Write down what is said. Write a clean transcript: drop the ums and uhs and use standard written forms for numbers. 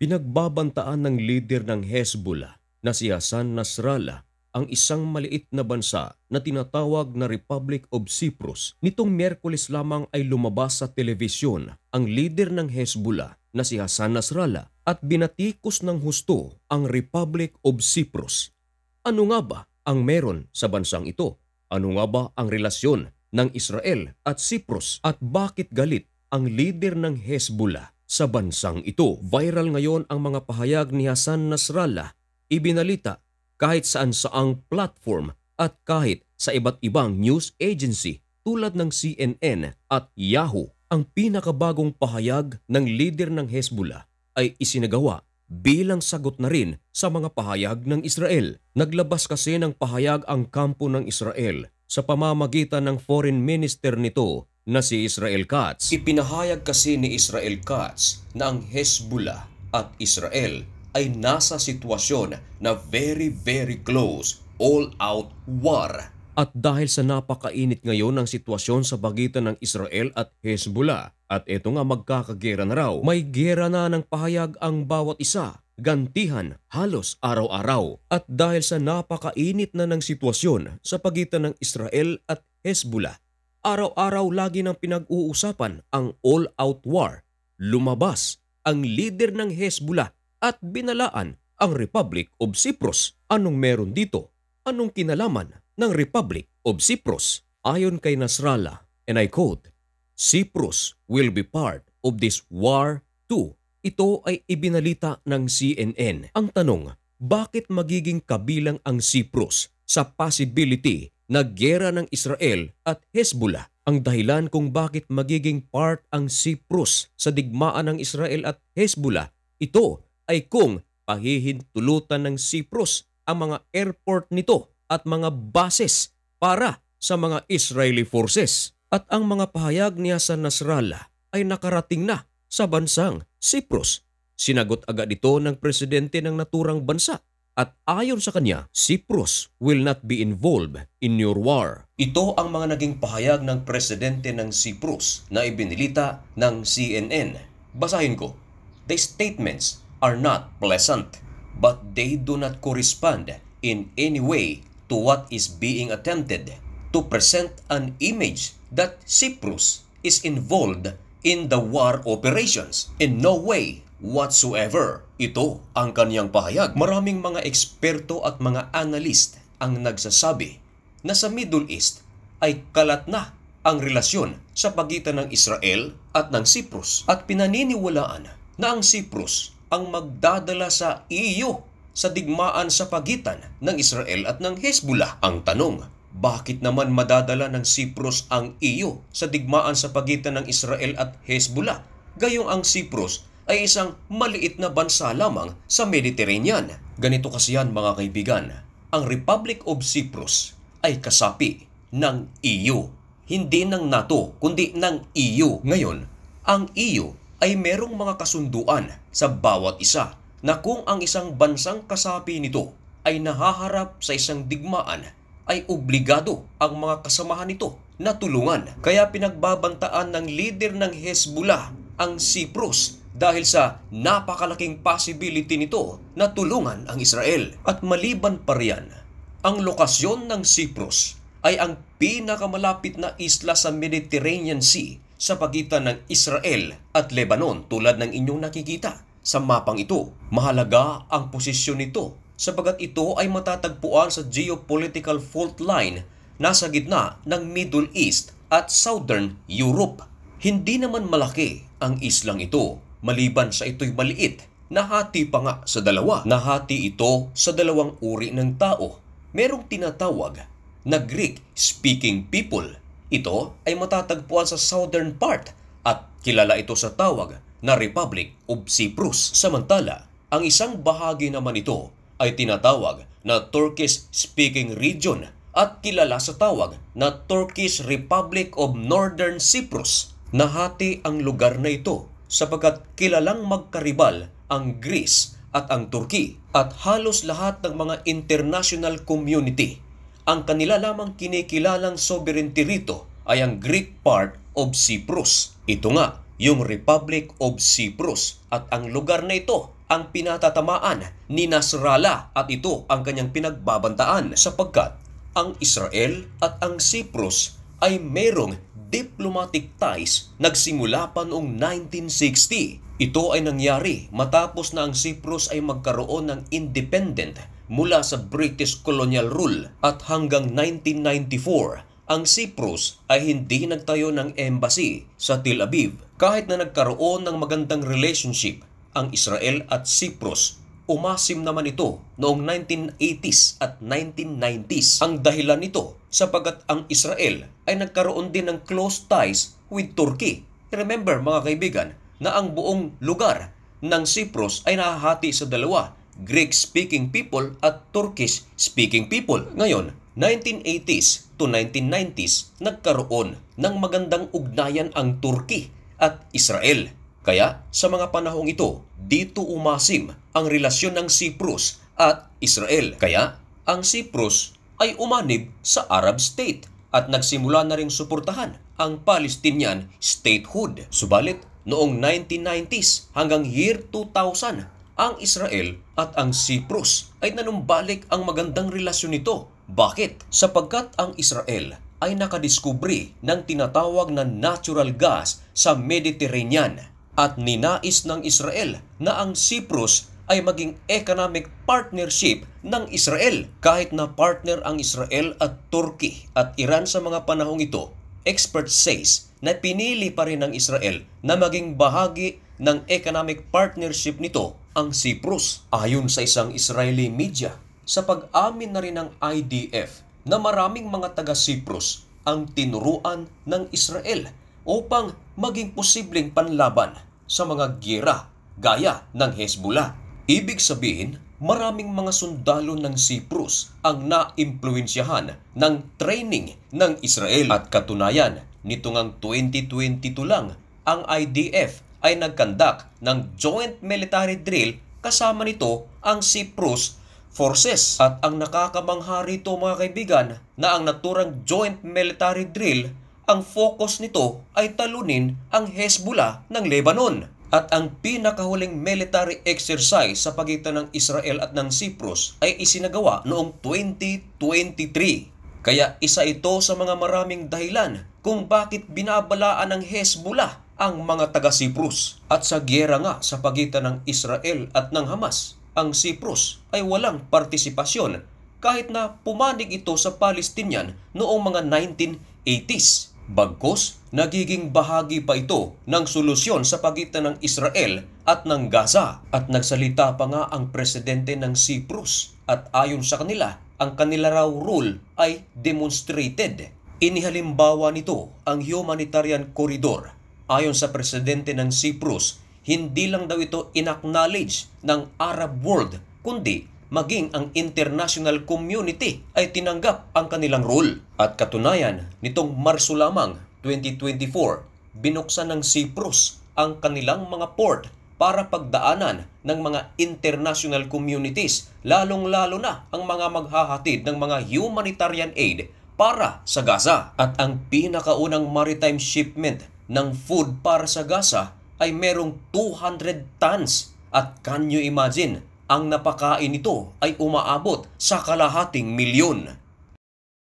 Pinagbabantaan ng lider ng Hezbollah na si Hassan Nasrallah ang isang maliit na bansa na tinatawag na Republic of Cyprus. Nitong Miyerkules lamang ay lumabas sa telebisyon ang lider ng Hezbollah na si Hassan Nasrallah at binatikos ng husto ang Republic of Cyprus. Ano nga ba ang meron sa bansang ito? Ano nga ba ang relasyon ng Israel at Cyprus at bakit galit ang lider ng Hezbollah sa bansang ito? Viral ngayon ang mga pahayag ni Hassan Nasrallah, ibinalita kahit saan-saang platform at kahit sa iba't ibang news agency tulad ng CNN at Yahoo. Ang pinakabagong pahayag ng lider ng Hezbollah ay isinagawa bilang sagot na rin sa mga pahayag ng Israel. Naglabas kasi ng pahayag ang kampo ng Israel sa pamamagitan ng foreign minister nito na si Israel Katz. Ipinahayag kasi ni Israel Katz na ang Hezbollah at Israel ay nasa sitwasyon na very close, all-out war. At dahil sa napakainit ngayon ng sitwasyon sa pagitan ng Israel at Hezbollah, at ito nga magkakagera na raw, may gera na ng pahayag ang bawat isa, gantihan halos araw-araw. At dahil sa napakainit na ng sitwasyon sa pagitan ng Israel at Hezbollah, araw-araw lagi nang pinag-uusapan ang all-out war. Lumabas ang lider ng Hezbollah at binalaan ang Republic of Cyprus. Anong meron dito? Anong kinalaman ng Republic of Cyprus? Ayon kay Nasrallah, and I quote, "Cyprus will be part of this war too." Ito ay ibinalita ng CNN. Ang tanong, bakit magiging kabilang ang Cyprus sa possibility na gera ng Israel at Hezbollah? Ang dahilan kung bakit magiging part ang Cyprus sa digmaan ng Israel at Hezbollah, ito ay kung pahihintulutan ng Cyprus ang mga airport nito at mga bases para sa mga Israeli forces. At ang mga pahayag ni Hassan Nasrallah ay nakarating na sa bansang Cyprus. Sinagot agad ito ng presidente ng naturang bansa at ayon sa kanya, Cyprus will not be involved in your war. Ito ang mga naging pahayag ng presidente ng Cyprus na ibinilita ng CNN. Basahin ko. The statements are not pleasant, but they do not correspond in any way to what is being attempted to present an image that Cyprus is involved in the war operations. In no way whatsoever. Ito ang kaniyang pahayag. Maraming mga eksperto at mga analyst ang nagsasabi na sa Middle East ay kalat na ang relasyon sa pagitan ng Israel at ng Cyprus at pinaniniwalaan na ang Cyprus ang magdadala sa EU sa digmaan sa pagitan ng Israel at ng Hezbollah. Ang tanong, bakit naman madadala ng Cyprus ang EU sa digmaan sa pagitan ng Israel at Hezbollah? Gayong ang Cyprus ay isang maliit na bansa lamang sa Mediterranean. Ganito kasi yan mga kaibigan, ang Republic of Cyprus ay kasapi ng EU. Hindi ng NATO, kundi ng EU. Ngayon, ang EU ay merong mga kasunduan sa bawat isa na kung ang isang bansang kasapi nito ay nahaharap sa isang digmaan, ay obligado ang mga kasamahan nito na tulungan. Kaya pinagbabantaan ng leader ng Hezbollah ang Cyprus dahil sa napakalaking possibility nito na tulungan ang Israel. At maliban pa riyan, ang lokasyon ng Cyprus ay ang pinakamalapit na isla sa Mediterranean Sea sa pagitan ng Israel at Lebanon tulad ng inyong nakikita sa mapang ito. Mahalaga ang posisyon nito sapagat ito ay matatagpuan sa geopolitical fault line nasa gitna ng Middle East at Southern Europe. Hindi naman malaki ang islang ito maliban sa ito'y maliit. Nahati pa nga sa dalawa. Nahati ito sa dalawang uri ng tao. Merong tinatawag na Greek-speaking people. Ito ay matatagpuan sa southern part at kilala ito sa tawag na Republic of Cyprus. Samantala, ang isang bahagi naman ito ay tinatawag na Turkish-speaking region at kilala sa tawag na Turkish Republic of Northern Cyprus. Nahati ang lugar na ito sapagkat kilalang magkaribal ang Greece at ang Turkey at halos lahat ng mga international community. Ang kanila lamang kinikilalang sovereignty rito ay ang Greek part of Cyprus. Ito nga, yung Republic of Cyprus, at ang lugar na ito ang pinatatamaan ni Nasrallah at ito ang kanyang pinagbabantaan sapagkat ang Israel at ang Cyprus ay merong diplomatic ties nagsimula pa noong 1960. Ito ay nangyari matapos na ang Cyprus ay magkaroon ng independent mula sa British colonial rule at hanggang 1994 ang Cyprus ay hindi nagtayo ng embassy sa Tel Aviv. Kahit na nagkaroon ng magandang relationship ang Israel at Cyprus, umasim naman ito noong 1980s at 1990s. Ang dahilan nito sapagat ang Israel ay nagkaroon din ng close ties with Turkey. Remember mga kaibigan na ang buong lugar ng Cyprus ay nahahati sa dalawa, Greek-speaking people at Turkish-speaking people. Ngayon, 1980s to 1990s, nagkaroon ng magandang ugnayan ang Turkey at Israel. Kaya sa mga panahong ito, dito umasim ang relasyon ng Cyprus at Israel. Kaya ang Cyprus ay umanib sa Arab state at nagsimula na ring suportahan ang Palestinian statehood. Subalit noong 1990s hanggang year 2000, ang Israel at ang Cyprus ay nanumbalik ang magandang relasyon nito. Bakit? Sapagkat ang Israel ay nakadiskubre ng tinatawag na natural gas sa Mediterranean at ninais ng Israel na ang Cyprus ay maging economic partnership ng Israel. Kahit na partner ang Israel at Turkey at Iran sa mga panahong ito, expert says na pinili pa rin ng Israel na maging bahagi ng economic partnership nito ang Cyprus. Ayon sa isang Israeli media, sa pag-amin na rin ng IDF na maraming mga taga-Cyprus ang tinuruan ng Israel upang maging posibleng panlaban sa mga giyera gaya ng Hezbollah. Ibig sabihin, maraming mga sundalo ng Cyprus ang naimpluwensyahan ng training ng Israel. At katunayan, nito ngang 2022 lang, ang IDF ay nagkandak ng joint military drill kasama nito ang Cyprus forces. At ang nakakamangha rito mga kaibigan na ang naturang joint military drill, ang focus nito ay talunin ang Hezbollah ng Lebanon. At ang pinakahuling military exercise sa pagitan ng Israel at ng Cyprus ay isinagawa noong 2023. Kaya isa ito sa mga maraming dahilan kung bakit binabalaan ng Hezbollah ang mga taga-Cyprus. At sa giyera nga sa pagitan ng Israel at ng Hamas, ang Cyprus ay walang partisipasyon kahit na pumanig ito sa Palestinian noong mga 1980s. Bagkus, nagiging bahagi pa ito ng solusyon sa pagitan ng Israel at ng Gaza. At nagsalita pa nga ang presidente ng Cyprus at ayon sa kanila, ang kanila raw rule ay demonstrated. Inihalimbawa nito ang humanitarian corridor. Ayon sa presidente ng Cyprus, hindi lang daw ito inacknowledge ng Arab world, kundi maging ang international community ay tinanggap ang kanilang rule. At katunayan, nitong Marso lamang 2024, binuksan ng Cyprus ang kanilang mga port para pagdaanan ng mga international communities, lalong-lalo na ang mga maghahatid ng mga humanitarian aid para sa Gaza. At ang pinakaunang maritime shipment ng food para sa Gaza ay merong 200 tons. At can you imagine, ang napakain nito ay umaabot sa kalahating milyon.